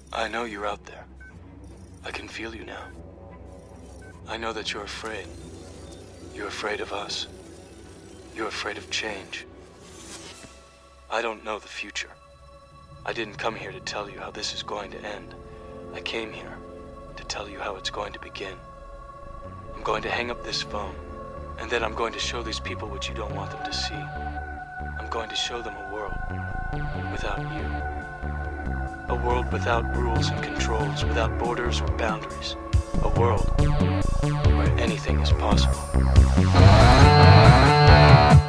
I know you're out there. I can feel you now. I know that you're afraid. You're afraid of us. You're afraid of change. I don't know the future. I didn't come here to tell you how this is going to end. I came here to tell you how it's going to begin. I'm going to hang up this phone, and then I'm going to show these people what you don't want them to see. I'm going to show them a world without you. A world without rules and controls, without borders or boundaries. A world where anything is possible.